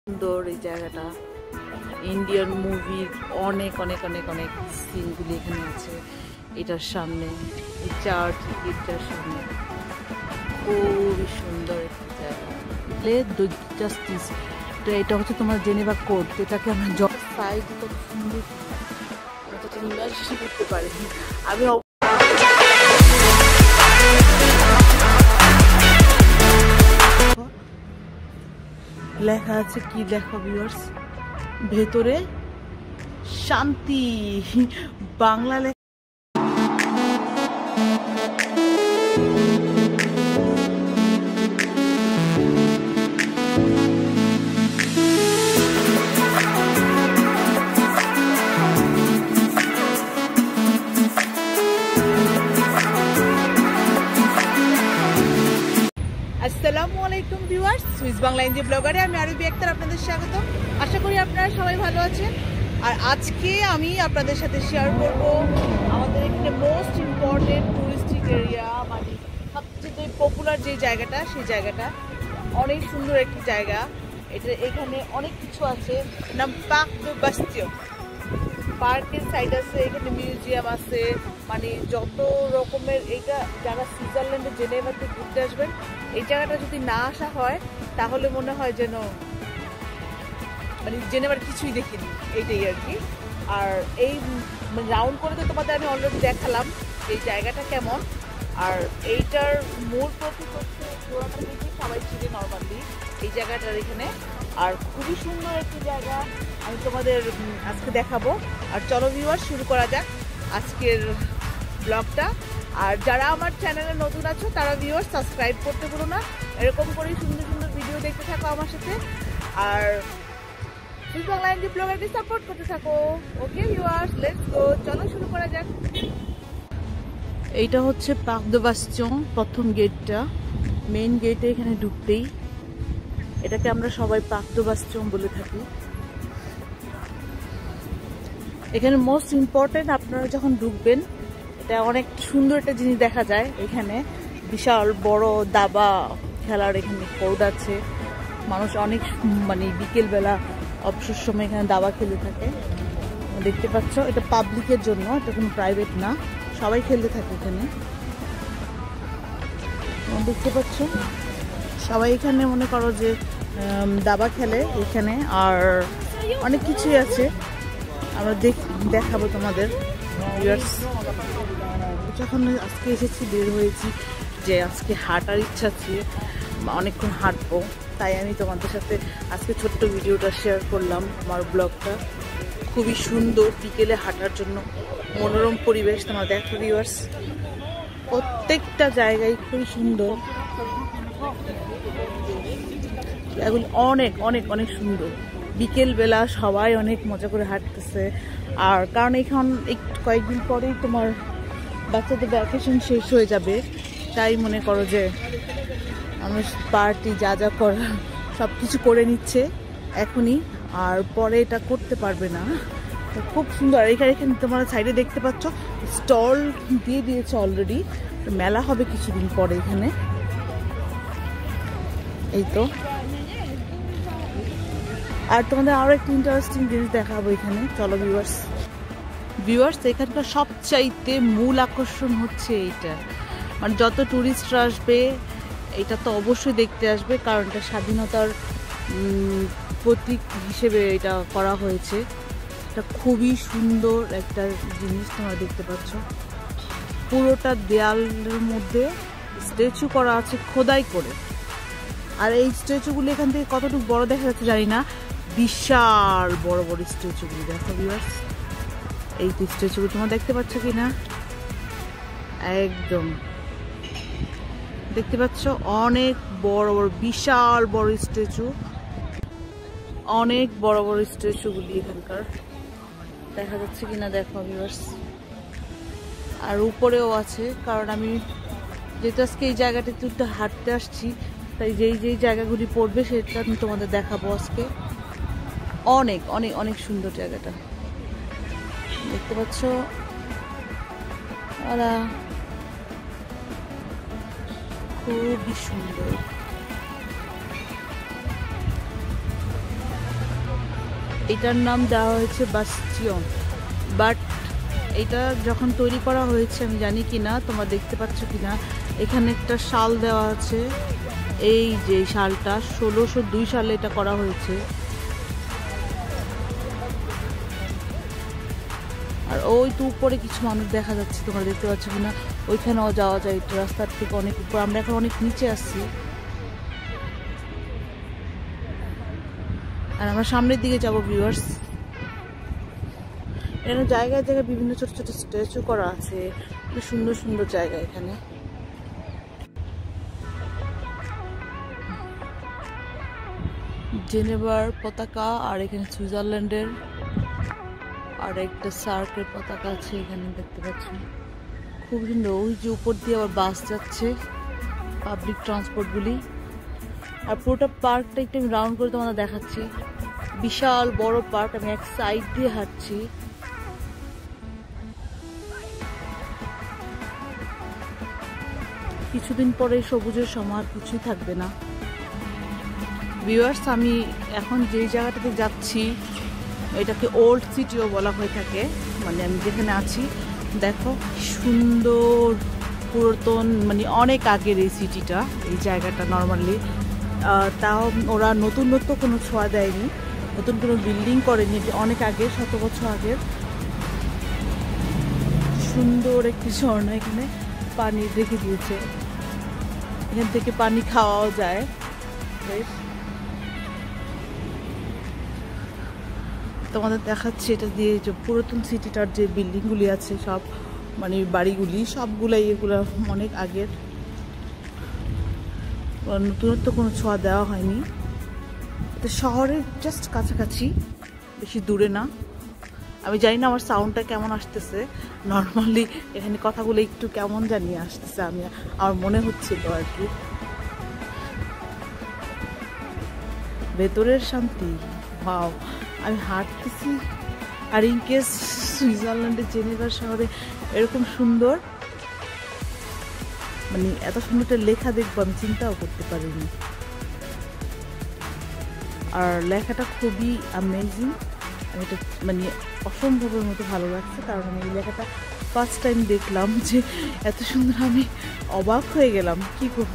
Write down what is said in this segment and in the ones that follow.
সুন্দর এই জায়গাটা। ইন্ডিয়ান মুভির অনেক অনেক অনেক অনেক সিনগুলি এখানে আছে এটার সামনে, এই চার্চ গির্জার সামনে। খুবই সুন্দর একটি জায়গা। জাস্টিস, এটা হচ্ছে তোমার জেনেভা কোর্ট, যেটাকে আমরা সাইড কত সুন্দর ইমাজিন করতে পারি। আমি লেখা আছে, কি লেখা ভিউয়ার্স, ভেতরে শান্তি, বাংলা লেখা। আসসালামু আলাইকুম ভিউয়ার্স, সুইস বাংলা এনজি ব্লগারে আমি আরবি আক্তার আপনাদের স্বাগত। আশা করি আপনারা সবাই ভালো আছেন। আর আজকে আমি আপনাদের সাথে শেয়ার করব আমাদের এখানে মোস্ট ইম্পর্টেন্ট টুরিস্টিক এরিয়া, মানে সবচেয়ে পপুলার যে জায়গাটা, সেই জায়গাটা অনেক সুন্দর একটি জায়গা। এখানে অনেক কিছু আছে, নাম পার্ক দে বাস্তিয়ন। পার্কের সাইড আছে, এখানে মিউজিয়াম আছে, মানে যত রকমের। এইটা যারা সুইজারল্যান্ডে জেনেভাতে ঘুরতে আসবেন, এই জায়গাটা যদি না আসা হয় তাহলে মনে হয় যেন মানে জেনেভার কিছুই দেখিনি, এইটাই আর কি। আর এই রাউন্ড করে তো তোমাদের আমি অলরেডি দেখালাম এই জায়গাটা কেমন। আর এইটার মূল প্রতীক হচ্ছে ঘোড়াটা দেখে সবাই চিনে নর্মালি এই জায়গাটার এখানে। আর খুবই সুন্দর একটি জায়গা, আমি তোমাদের আজকে দেখাবো। আর চলো ভিউয়ার্স, শুরু করা যাক আজকের ব্লগটা। আর যারা আমার চ্যানেলে নতুন আছো তারা ভিউয়ার্স সাবস্ক্রাইব করতে ভুলো না, এরকম করেই সুন্দর সুন্দর ভিডিও দেখতে থাকো আমার সাথে। আর সুইস বাংলা এনজি ব্লগারকে সাপোর্ট করতে থাকো। ওকে ভিউয়ার্স, লেটস গো, চলো শুরু করা যাক। এইটা হচ্ছে পার্ক দে বাস্তিয়ন, প্রথম গেটটা, মেইন গেটে এখানে ঢুকতেই। এটাকে আমরা সবাই পার্ক দে বাস্তিয়ন বলে থাকি। এখানে মোস্ট ইম্পর্টেন্ট, আপনারা যখন ঢুকবেন এটা অনেক সুন্দর একটা জিনিস দেখা যায়। এখানে বিশাল বড় দাবা খেলার এখানে কোর্ট আছে। মানুষ অনেক মানে বিকেলবেলা অবসর সময় এখানে দাবা খেলে থাকে। দেখতে পাচ্ছ, এটা পাবলিকের জন্য, এটা কোনো প্রাইভেট না, সবাই খেলতে থাকে এখানে। দেখতে পাচ্ছ সবাই এখানে মনে করো যে দাবা খেলে এখানে। আর অনেক কিছুই আছে, আমরা দেখাবো তোমাদের ভিউয়ার্স। যখন আজকে এসেছি, বের হয়েছি যে আজকে হাঁটার ইচ্ছা আছে, অনেকক্ষণ হাঁটবো, তাই আমি তোমাদের সাথে আজকে ছোট্ট ভিডিওটা শেয়ার করলাম। আমার ব্লগটা খুবই সুন্দর, বিকেলে হাঁটার জন্য মনোরম পরিবেশ। তোমরা দেখো ভিউয়ার্স, প্রত্যেকটা জায়গায় খুবই সুন্দর, এগুলো অনেক অনেক অনেক সুন্দর। বিকেলবেলা সবাই অনেক মজা করে হাঁটতেছে। আর কারণ এখন কয়েকদিন পরেই তোমার বাচ্চাদের ভ্যাকেশন শেষ হয়ে যাবে, তাই মনে করো যে মানুষ পার্টি যা যা করার সব কিছু করে নিচ্ছে এখনই, আর পরে এটা করতে পারবে না। খুব সুন্দর। এখানে তোমরা সাইডে দেখতে পাচ্ছ স্টল দিয়ে দিয়েছে অলরেডি, মেলা হবে কিছুদিন পরে এখানে। এই তো, আর তোমাদের আরো একটা ইন্টারেস্টিং জিনিস দেখাবো এখানে, চলো ভিউয়ার্স। এখানকার সবচাইতে মূল আকর্ষণ হচ্ছে এইটা, মানে যত টুরিস্টরা আসবে এটা তো অবশ্যই দেখতে আসবে, কারণ এটা স্বাধীনতার প্রতীক হিসেবে এটা করা হয়েছে। এটা খুবই সুন্দর একটা জিনিস, তোমরা দেখতে পাচ্ছ পুরোটা দেয়ালের মধ্যে স্ট্যাচু করা আছে খোদাই করে। আর এই স্ট্যাচুগুলো এখান থেকে কতটুকু বড় দেখা যাচ্ছে জানি না, বিশাল বড় বড় স্ট্যাচুগুলি দেখো ভিউয়ার্স। এই তো স্ট্যাচুগুলো তোমরা দেখতে পাচ্ছ কি না, একদম দেখতে পাচ্ছ, অনেক বড় বড় বিশাল বড় স্ট্যাচু, অনেক বড় বড় স্ট্যাচুগুলি এখানকার দেখা যাচ্ছে কিনা দেখো ভিউয়ার্স। আর উপরেও আছে, কারণ আমি যেহেতু আজকে এই জায়গাটাতে একটু হাঁটতে আসছি, তাই যেই জায়গাগুলি পড়বে সেটা আমি তোমাদের দেখাবো আজকে। অনেক অনেক অনেক সুন্দর জায়গাটা দেখতে পাচ্ছ, খুবই সুন্দর। এটার নাম দেওয়া হয়েছে বাস্টিয়ন, বাট এটা যখন তৈরি করা হয়েছে আমি জানি কি না, তোমরা দেখতে পাচ্ছ কি না, এখানে একটা সাল দেওয়া আছে। এই যে সালটা 1602 সালে এটা করা হয়েছে। আর ওই তো উপরে কিছু মানুষ দেখা যাচ্ছে, তোমরা দেখতে পাচ্ছ কিনা, ওইখানেও যাওয়া যায় রাস্তার থেকে অনেক উপর। আমরা এখন অনেক নিচে আসছি, আর আমরা সামনের দিকে যাবো ভিউয়ার্স। এখানে জায়গায় জায়গায় বিভিন্ন ছোট ছোট স্ট্যাচু করা আছে, খুব সুন্দর সুন্দর জায়গা এখানে। জেনেভার পতাকা, আর এখানে সুইজারল্যান্ডের আর একটা সার্কের পতাকা আছে এখানে দেখতে পাচ্ছি, খুব সুন্দর। ওই যে উপর দিয়ে আবার বাস যাচ্ছে, পাবলিক ট্রান্সপোর্টগুলি। আর পুরোটা পার্কটা একটু আমি রাউন্ড করে তোমাদের দেখাচ্ছি। বিশাল বড় পার্ক, আমি এক সাইড দিয়ে হাঁটছি। কিছুদিন পরে সবুজের সমাহার কিছুই থাকবে না। ভিউয়ার্স, আমি এখন যে জায়গাটাতে যাচ্ছি এটাকে ওল্ড সিটিও বলা হয়ে থাকে, মানে আমি যেখানে আছি দেখো সুন্দর পুরাতন, মানে অনেক আগের এই সিটিটা, এই জায়গাটা নর্মালি। তাও ওরা নতুন কোনো ছোঁয়া দেয়নি, নতুন কোনো বিল্ডিং করেনি, অনেক আগে, 100 বছর আগের। সুন্দর একটি ঝর্ণা এখানে পানি রেখে দিয়েছে, এখান থেকে পানি খাওয়াও যায়। তোমাদের দেখাচ্ছি এটা দিয়ে, যে পুরাতন সিটিটার যে বিল্ডিংগুলি আছে সব, মানে বাড়িগুলি সবগুলাই এগুলো অনেক আগের, নতুনত্ব কোনো ছোঁয়া দেওয়া হয়নি। এটা শহরের জাস্ট কাছাকাছি, বেশি দূরে না। আমি জানি না আমার সাউন্ডটা কেমন আসতেছে, নর্মালি এখানে কথাগুলো একটু কেমন জানিয়ে আসতেছে, আমার মনে হচ্ছিল আর কি। ভেতরের শান্তি, ভাও আমি হাঁটতেছি। আর ইনকেস সুইজারল্যান্ডের জেনেভা শহরে এরকম সুন্দর, মানে এত সুন্দর একটা লেখা দেখবো আমি চিন্তাও করতে পারিনি। আর লেখাটা খুবই অ্যামেজিং, আমি এটা মানে অসম্ভবের মতো ভালো লাগছে, কারণ আমি এই লেখাটা ফার্স্ট টাইম দেখলাম, যে এত সুন্দর, আমি অবাক হয়ে গেলাম। কি করব,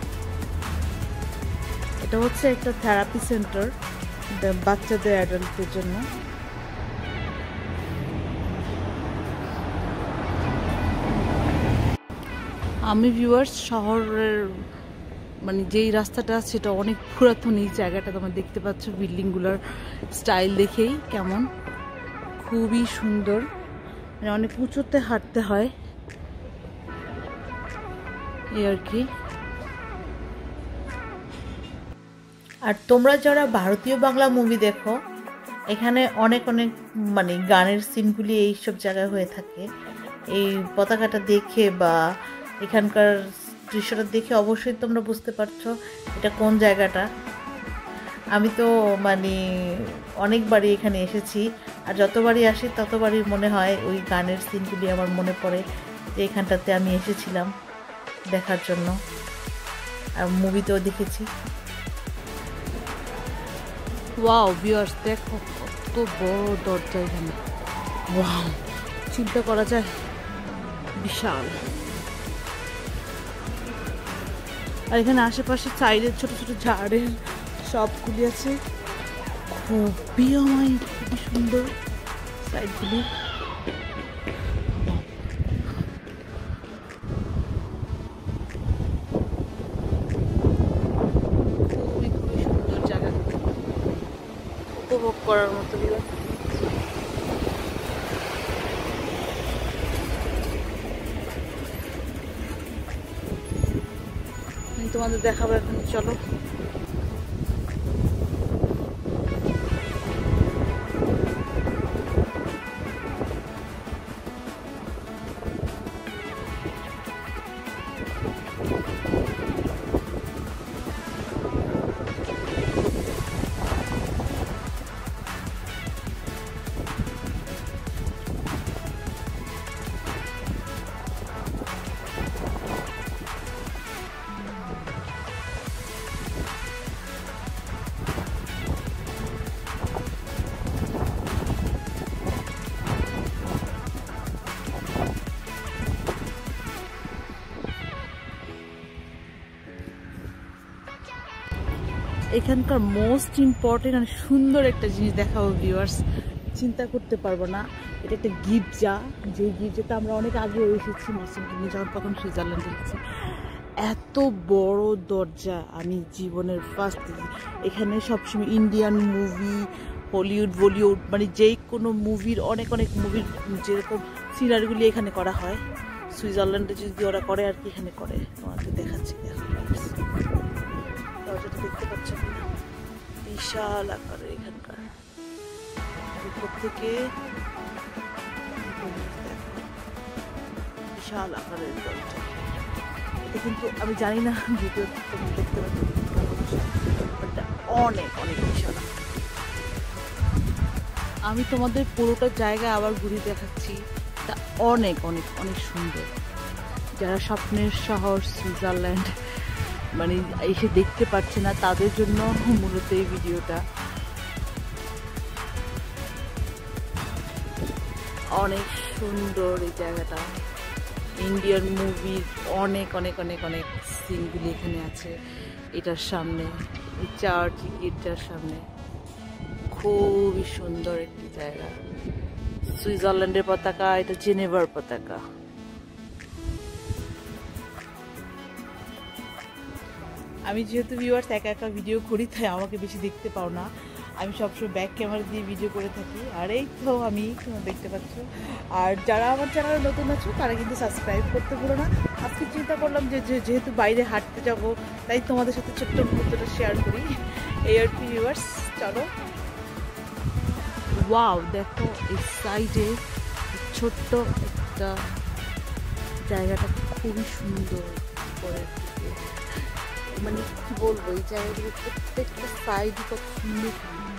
এটা হচ্ছে একটা থেরাপি সেন্টার বাচ্চাদের, অ্যাডাল্টদের জন্য। আমি ভিউয়ার্স শহরের মানে যেই রাস্তাটা সেটা অনেক পুরাতন, এই জায়গাটা তোমরা দেখতে পাচ্ছ বিল্ডিংগুলোর স্টাইল দেখেই কেমন, খুবই সুন্দর, মানে অনেক উঁচুতে হাঁটতে হয় এই আর কি। আর তোমরা যারা ভারতীয় বাংলা মুভি দেখো, এখানে অনেক মানে গানের সিনগুলি এইসব জায়গায় হয়ে থাকে। এই পতাকাটা দেখে বা এখানকার দৃশ্যটা দেখে অবশ্যই তোমরা বুঝতে পারছো এটা কোন জায়গাটা। আমি তো মানে অনেকবারই এখানে এসেছি, আর যতবারই আসি ততবারই মনে হয় ওই গানের সিনগুলি আমার মনে পড়ে, যে এখানটাতে আমি এসেছিলাম দেখার জন্য, আর মুভিতেও দেখেছি। ওয়াও ভিউয়ার্স, দেখো কত বড় দরজা এখানে, ওয়াও চিন্তা করা যায়, বিশাল। আর এখানে আশেপাশে সাইডের ছোট ছোট ঝাড়ের সবগুলি আছে, খুবই খুবই সুন্দর সাইডগুলি। খুবই সুন্দর জায়গা, উপভোগ করার মতো। তোমাদের দেখাবো এখন, চলো। এখানকার মোস্ট ইম্পর্টেন্ট আর সুন্দর একটা জিনিস দেখাবো ভিউয়ার্স, চিন্তা করতে পারবো না। এটা একটা গির্জা, যে গির্জাতে আমরা অনেক আগে এসেছি মাসুমকে নিয়ে যখন কখন সুইজারল্যান্ডে এসেছি। এত বড় দরজা আমি জীবনের ফার্স্ট দেখি। এখানে সবসময় ইন্ডিয়ান মুভি, হলিউড, বলিউড, মানে যেই কোনো মুভির অনেক মুভির যেরকম সিনারিগুলি এখানে করা হয়, সুইজারল্যান্ডে যদি ওরা করে আর কি এখানে করে। তোমাকে দেখাচ্ছি, দেখো দরজাটা দেখতে পাচ্ছ কিনা, বিশাল আকারের এখানকার। উপর থেকে বিশাল আকারের দরজা। এটা কিন্তু আমি জানি না ভিডিও তুমি দেখতে পাচ্ছ, অনেক বিশাল। আমি তোমাদের পুরোটা জায়গা আবার ঘুরে দেখাচ্ছি, তা অনেক সুন্দর। যারা স্বপ্নের শহর সুইজারল্যান্ড মানে এসে দেখতে পাচ্ছে না, তাদের জন্য মূলত এই ভিডিওটা। অনেক সুন্দর এই জায়গাটা। ইন্ডিয়ান মুভির অনেক সিনগুলি এখানে আছে এটার সামনে, চার্চ গির্জার সামনে। খুবই সুন্দর একটি জায়গা। সুইজারল্যান্ডের পতাকা, এটা জেনেভার পতাকা। আমি যেহেতু ভিউয়ার্স একা ভিডিও করি, তাই আমাকে বেশি দেখতে পাও না। আমি সবসময় ব্যাক ক্যামেরা দিয়ে ভিডিও করে থাকি। আর এই তো আমি দেখতে পাচ্ছ। আর যারা আমার চ্যানেলে নতুন আছো তারা কিন্তু সাবস্ক্রাইব করতে ভুলো না। আজকে চিন্তা করলাম যে যেহেতু বাইরে হাঁটতে যাব, তাই তোমাদের সাথে ছোট্ট মুহূর্তটা শেয়ার করি। এই আর কি ভিউয়ার্স, চলো। ওয়াও, দেখো এই সাইডে ছোট্ট একটা জায়গাটা খুবই সুন্দর করে, মানে কি বলবো, এই জায়গাগুলো প্রত্যেকটা সাইডই কত সুন্দর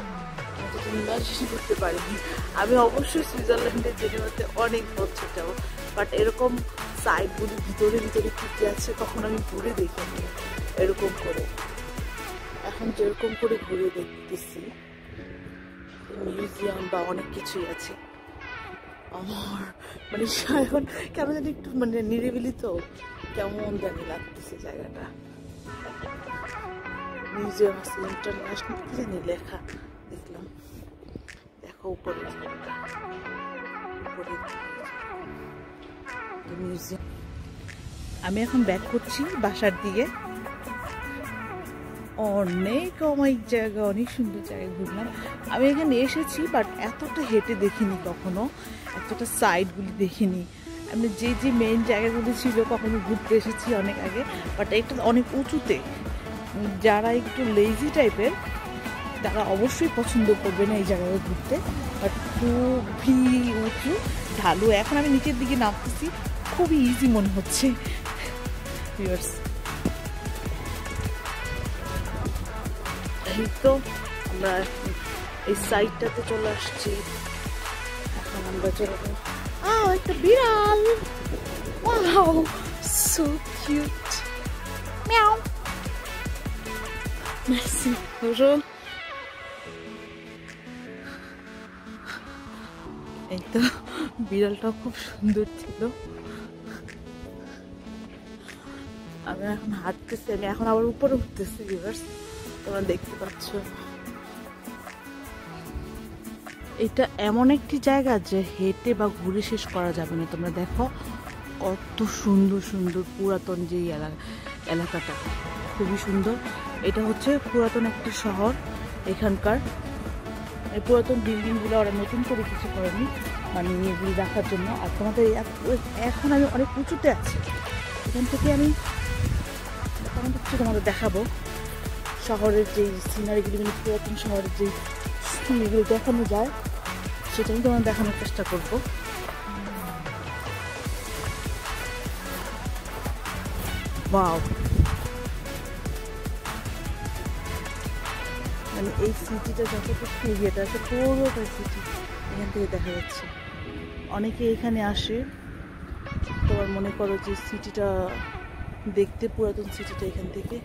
করতে পারিনি। আমি অবশ্যই সুইজারল্যান্ডে জেনেভাতে অনেক বছর যাবো, বাট এরকম সাইডগুলি ভিতরে কি আছে তখন আমি ঘুরে দেখিনি এরকম করে। এখন যেরকম করে ঘুরে দেখতেছি, মিউজিয়াম বা অনেক কিছুই আছে। আমার মানে এখন কেন জানি একটু মানে নিরিবিলি, তো কেমন জানি লাগতেছে জায়গাটা। মিউজিয়াম আছে, ইন্টারন্যাশনাল কি জানি লেখা দেখলাম। দেখো উপরে মিউজিয়াম। আমি এখন ব্যাক করছি বাসার দিকে। অনেক জায়গা, অনেক সুন্দর জায়গা ঘুরলাম। আমি এখানে এসেছি, বাট এতটা হেঁটে দেখিনি কখনো, এতটা সাইডগুলি দেখিনি। আমি যে মেইন জায়গাগুলি ছিল কখনো ঘুরতে এসেছি অনেক আগে, বাট এটা অনেক উঁচুতে। যারা একটু লেজি টাইপের তারা অবশ্যই পছন্দ করবে না এই জায়গায় ঘুরতে, বাট খুবই উঁচু ঢালু। এখন আমি নিচের দিকে নামতেছি, খুবই ইজি মনে হচ্ছে। এই তো আমরা এই সাইডটাতে চলে আসছি। এখন আমরা চলে যাবো। একটা বিড়াল, wow so cute, meow. Merci. Bonjour. এই তো বিড়ালটা খুব সুন্দর ছিল। আমি এখন হাঁটতেছি, আমি এখন আবার উপরে উঠতেছি ভিউয়ার্স, তোমরা দেখতে পাচ্ছ। এটা এমন একটি জায়গা যে হেঁটে বা ঘুরে শেষ করা যাবে না। তোমরা দেখো কত সুন্দর পুরাতন যে এলাকাটা, খুবই সুন্দর। এটা হচ্ছে পুরাতন একটা শহর। এখানকার এই পুরাতন বিল্ডিংগুলো ওরা নতুন করে কিছু করেনি, মানে এগুলি রাখার জন্য। আর তোমাদের এখন আমি অনেক উঁচুতে আছি, এখান থেকে আমি তোমাদের দেখাবো শহরের যেই সিনারিগুলি, মানে পুরাতন শহরের যেই সিনারিগুলো দেখানো যায় সেটা আমি তোমাদের দেখানোর চেষ্টা করবো। ওয়াও, মানে এই সিটিটা যতটুকু এরিয়াটা আছে পুরোটা সিটি এখান থেকে দেখা যাচ্ছে। অনেকে এখানে আসে, তোমার মনে করো যে সিটিটা দেখতে, পুরাতন সিটিটা এখান থেকে।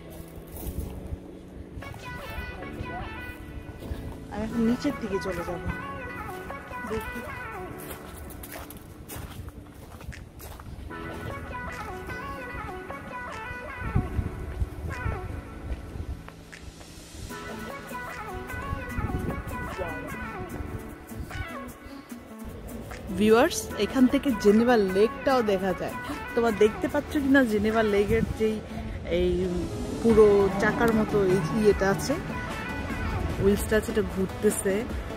আমি এখন নিচের দিকে চলে যাব, দেখি। ভিউয়ার্স, এখান থেকে জেনেভা লেকটাও দেখা যায়। তোমরা দেখতে পাচ্ছ কিনা জেনেভা লেকের যেই এই পুরো চাকার মতো এই ইয়েটা আছে, হুইলসটা আছে, এটা ঘুরতেছে।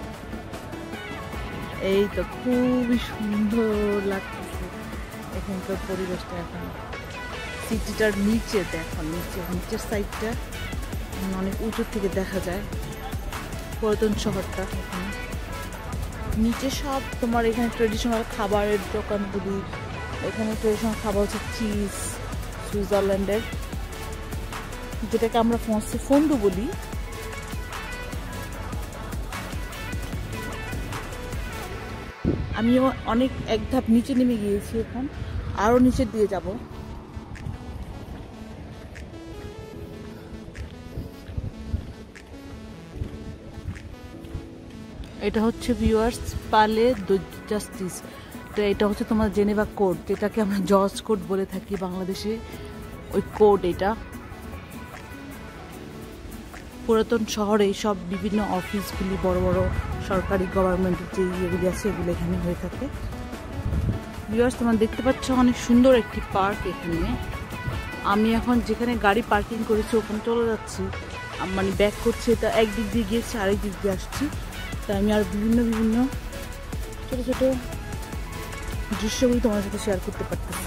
এই তো খুবই সুন্দর লাগতেছে এখানকার পরিবেশটা। এখন সিটিটার নিচে দেখো, নিচের সাইডটা অনেক উঁচু থেকে দেখা যায় পুরাতন শহরটা। এখানে নিচে সব তোমার এখানে ট্রেডিশনাল খাবারের দোকানগুলি। এখানে ট্রেডিশনাল খাবার হচ্ছে চিজ, সুইজারল্যান্ডের, যেটাকে আমরা ফ্রান্সে ফন্ডু বলি। আমিও অনেক এক ধাপ নিচে নেমে গিয়েছি, এখন আরো নিচের দিয়ে যাব। এটা হচ্ছে ভিউয়ার্স পালে দু জাস্টিস। তো এটা হচ্ছে তোমার জেনেভা কোড, যেটাকে আমরা জজ কোড বলে থাকি বাংলাদেশে, ওই কোড। এটা পুরাতন শহরে সব বিভিন্ন অফিসগুলি, বড় বড় সরকারি গভর্নমেন্টের যে ইয়েগুলি আছে এগুলো এখানে হয়ে থাকে। ভিউয়ার্স, তোমরা দেখতে পাচ্ছ অনেক সুন্দর একটি পার্ক এখানে। আমি এখন যেখানে গাড়ি পার্কিং করেছি ওখানে চলে যাচ্ছি, মানে ব্যাক করছি। এটা একদিক দিয়ে গিয়েছি, আরেক দিক দিয়ে আসছি। তাই আমি আর বিভিন্ন ছোট ছোট দৃশ্যগুলি তোমার সাথে শেয়ার করতে পারতেছি।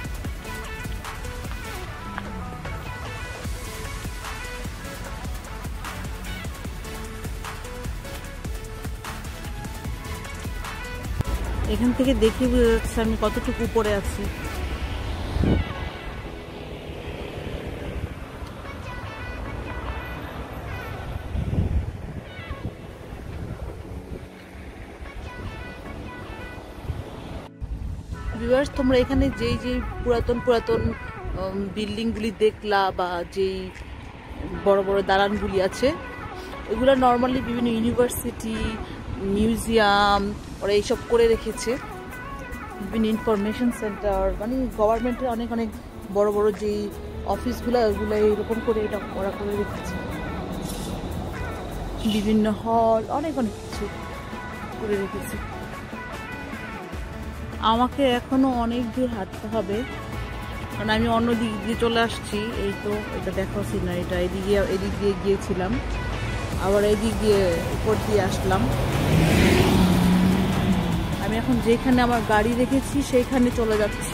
এখান থেকে দেখে বোঝা যাচ্ছে আমি কতটুকু উপরে আছি। ভিউয়ার্স, তোমরা এখানে যেই পুরাতন বিল্ডিংগুলি দেখলা বা যেই বড় বড় দালানগুলি আছে, এগুলো নর্মালি বিভিন্ন ইউনিভার্সিটি, মিউজিয়াম ওরা এইসব করে রেখেছে। বিভিন্ন ইনফরমেশন সেন্টার, মানে গভর্নমেন্টের অনেক বড় বড় যেই অফিসগুলো, ওগুলো এরকম করে এটা ওরা করে রেখেছে। বিভিন্ন হল, অনেক কিছু করে রেখেছে। আমাকে এখনো অনেক দূর হাঁটতে হবে, কারণ আমি অন্য দিক দিয়ে চলে আসছি। এই তো এটা দেখাচ্ছি না, এটা এদিক দিয়ে গিয়েছিলাম, আবার এদিক দিয়ে উপর দিয়ে আসলাম। আমি এখন যেখানে আমার গাড়ি রেখেছি সেইখানে চলে যাচ্ছি।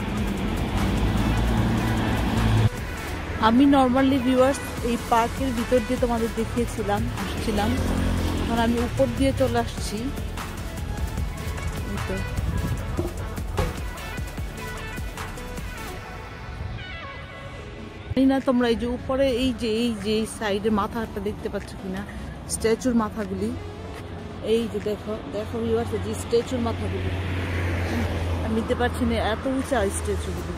আমি নর্মালি ভিউয়ার্স এই পার্কের ভিতর দিয়ে তোমাদের দেখিয়েছিলাম, আসছিলাম। এখন আমি উপর দিয়ে চলে আসছি। এই তো জানি না তোমরা এই যে উপরে এই যে সাইডে মাথাটা দেখতে পাচ্ছ কিনা, স্ট্যাচুর মাথাগুলি। এই যে দেখো ভিউয়ার্স, যে স্ট্যাচুর মাথাগুলি আমি নিতে পারছি না, এত উঁচা স্ট্যাচুগুলি।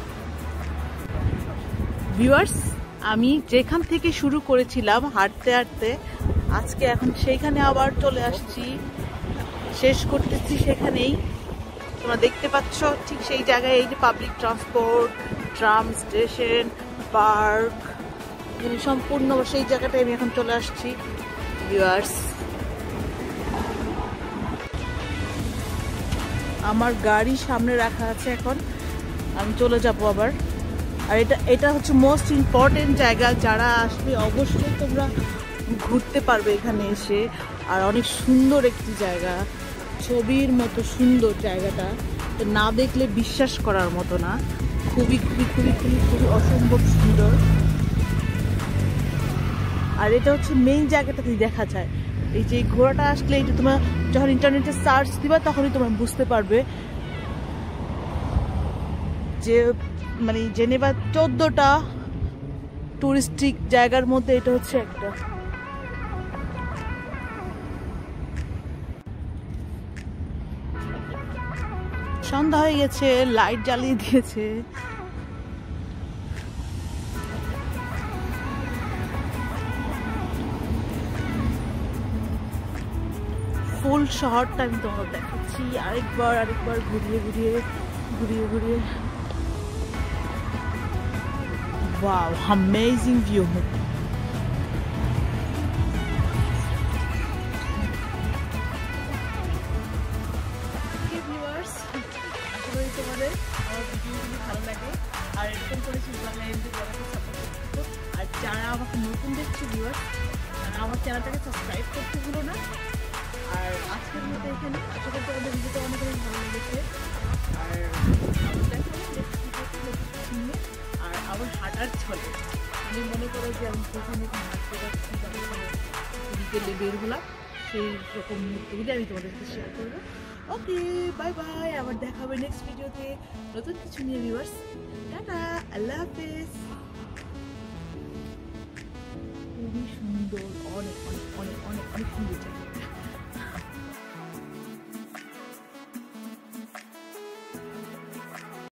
ভিউয়ার্স, আমি যেখান থেকে শুরু করেছিলাম হাঁটতে আজকে এখন সেইখানে আবার চলে আসছি, শেষ করতেছি সেখানেই। তোমরা দেখতে পাচ্ছ ঠিক সেই জায়গায় এই যে public transport, tram station, park, সম্পূর্ণ সেই জায়গাটায় আমি এখন চলে আসছি। ভিউয়ার্স, আমার গাড়ি সামনে রাখা আছে, এখন আমি চলে যাব আবার। আর এটা হচ্ছে মোস্ট ইম্পর্টেন্ট জায়গা, যারা আসবে অবশ্যই তোমরা ঘুরতে পারবে এখানে এসে। আর অনেক সুন্দর একটি জায়গা, ছবির মতো সুন্দর জায়গাটা, তো না দেখলে বিশ্বাস করার মতো না। খুবই অসম্ভব সুন্দর। আর এটা হচ্ছে মেইন জায়গাটাতেই দেখা যায়। এই যে ঘোড়াটা আসলে, এটা তোমরা যখন ইন্টারনেটে সার্চ দিবা তখনই তোমরা বুঝতে পারবে যে মানে জেনেভা 14টা টুরিস্টিক জায়গার মধ্যে এটা হচ্ছে একটা। সন্ধ্যা হয়ে গেছে, লাইট জ্বালিয়ে দিয়েছে। ফুল শহরটা আমি তোমাকে দেখাচ্ছি আরেকবার ঘুরিয়ে। Wow, amazing view. Okay viewers, নতুন দেখছি ভিউয়ার্স, আমার চ্যানেলটাকে সাবস্ক্রাইব করতে ভুলো না। আর আজকের মতো এখানে আশা করতে আমাদের ভিডিওটা অনেক অনেক ভালো লেগেছে। আর আর আমার হাঁটার ছলে আমি মনে করো যে আমি যেখানে হাঁটতে যাচ্ছি বিকেলে বের হলাম, সেই রকম মুহূর্তগুলি আমি তোমাদের সাথে শেয়ার করবো। ওকে, বাই বাই, আবার দেখা হবে নেক্সট ভিডিওতে নতুন কিছু নিয়ে ভিউয়ার্স। টাটা, আল্লাহ হাফেজ। খুবই সুন্দর, অনেক অনেক অনেক অনেক অনেক সুন্দর।